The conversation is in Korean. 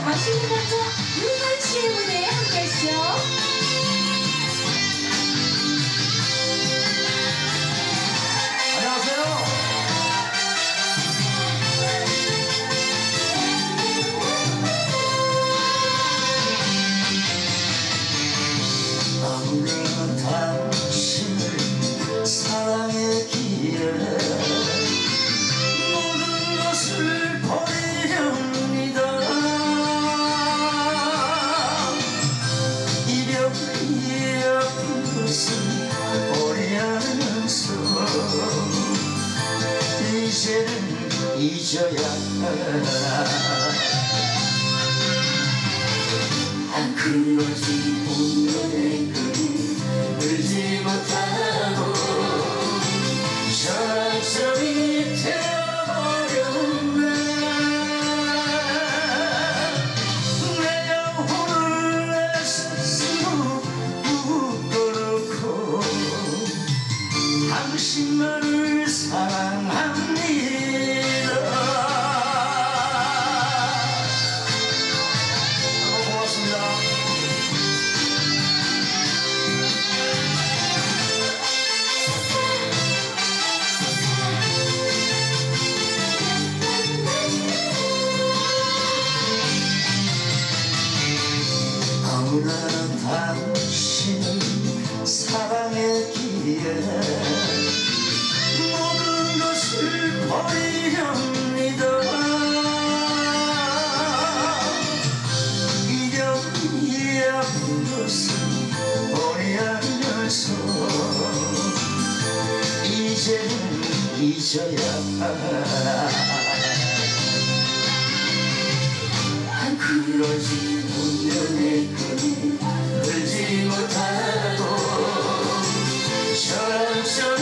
맛있는 남자 윤만 씨의 무대에 함께하시죠. 아무나 당신을 사랑했기에 모든 것을 버리렵니다. 이별이 아픈 것을 버리면서 이제는 잊어야 하나. 그러지 운명의 끈이 울지 못하고 저절이 되어버렸네. 내 영혼을 내 스스로 묶어놓고 당신만을 사랑합니다. 아무나 당신을 사랑했기에 모든 것을 버리렵니다. 이별이 아픈 것을 버리면서 이제는 잊어야 하나. 그러지 운명의 끈이 울지 못하고 저절로